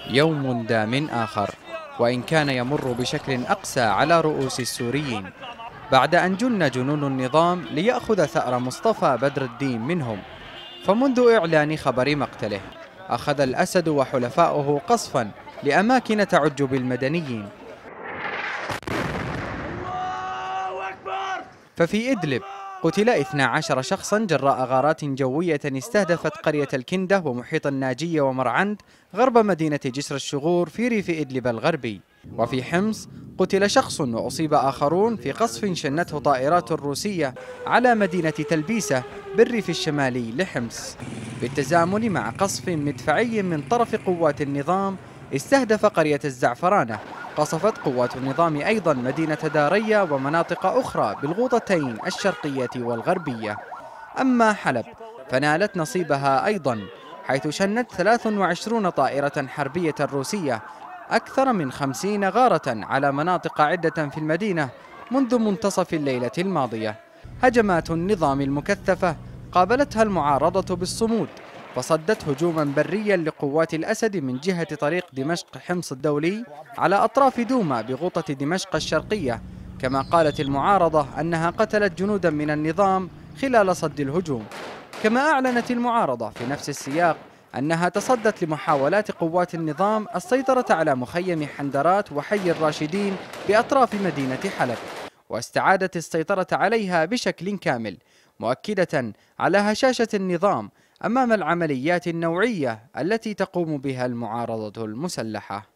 يوم دام آخر، وإن كان يمر بشكل أقسى على رؤوس السوريين، بعد أن جن جنون النظام ليأخذ ثأر مصطفى بدر الدين منهم. فمنذ إعلان خبر مقتله أخذ الأسد وحلفاؤه قصفا لأماكن تعج بالمدنيين. ففي إدلب قتل 12 شخصا جراء غارات جوية استهدفت قرية الكندة ومحيط الناجية ومرعند غرب مدينة جسر الشغور في ريف إدلب الغربي. وفي حمص قتل شخص وأصيب آخرون في قصف شنته طائرات روسية على مدينة تلبيسة بالريف الشمالي لحمص، بالتزامن مع قصف مدفعي من طرف قوات النظام استهدف قرية الزعفرانة. قصفت قوات النظام أيضا مدينة دارية ومناطق أخرى بالغوطتين الشرقية والغربية. أما حلب فنالت نصيبها أيضا، حيث شنت 23 طائرة حربية روسية أكثر من 50 غارة على مناطق عدة في المدينة منذ منتصف الليلة الماضية. هجمات النظام المكثفة قابلتها المعارضة بالصمود، فصدت هجوما بريا لقوات الأسد من جهة طريق دمشق حمص الدولي على أطراف دوما بغوطة دمشق الشرقية. كما قالت المعارضة أنها قتلت جنودا من النظام خلال صد الهجوم. كما أعلنت المعارضة في نفس السياق أنها تصدت لمحاولات قوات النظام السيطرة على مخيم حندرات وحي الراشدين بأطراف مدينة حلب، واستعادت السيطرة عليها بشكل كامل، مؤكدة على هشاشة النظام أمام العمليات النوعية التي تقوم بها المعارضة المسلحة.